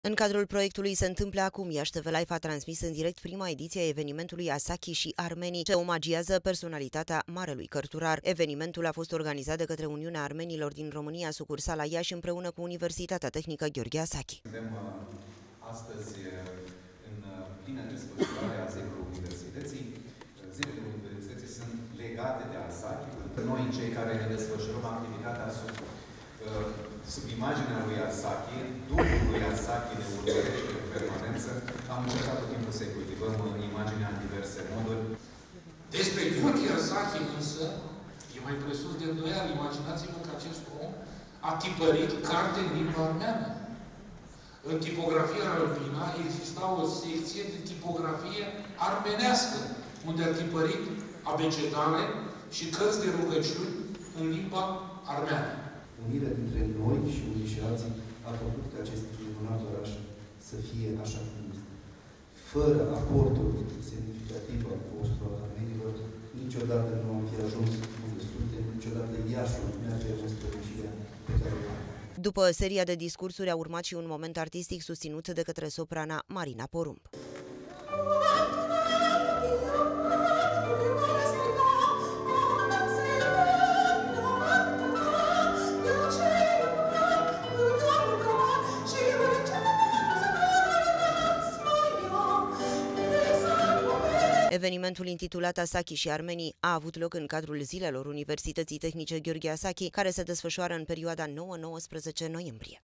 În cadrul proiectului Se întâmplă acum, Iași TV Live a transmis în direct prima ediție a evenimentului Asaki și Armenii, ce omagiază personalitatea marelui cărturar. Evenimentul a fost organizat de către Uniunea Armenilor din România, sucursala Iași, împreună cu Universitatea Tehnică Gheorghe Asaki. Suntem astăzi în plină desfășurare a zilelor Universității. Zilele Universității sunt legate de Asaki. Noi, cei care ne desfășurăm activitatea sub imaginea lui Asaki, Duhul lui Asaki ne urmărește în permanență. Am încercat tot timpul să-i cultivăm imaginea în diverse moduri. Despre Gheorghe Asaki însă, e mai presus de îndoială. Imaginați-vă că acest om a tipărit carte în limba armeană. În tipografia albina exista o secție de tipografie armenească, unde a tipărit abecedale și cărți de rugăciuni în limba armeană. Unirea dintre noi și unii și alții a făcut ca acest minunat oraș să fie așa cum este. Fără aportul semnificativ al vostru al armenilor, niciodată nu am fi ajuns unde suntem, niciodată Iașul nu ar fi ajuns strălucirea pe care o am. După seria de discursuri a urmat și un moment artistic susținut de către soprana Marina Porumb. Evenimentul intitulat Asaki și Armenii a avut loc în cadrul Zilelor Universității Tehnice Gheorghe Asaki, care se desfășoară în perioada 9-19 noiembrie.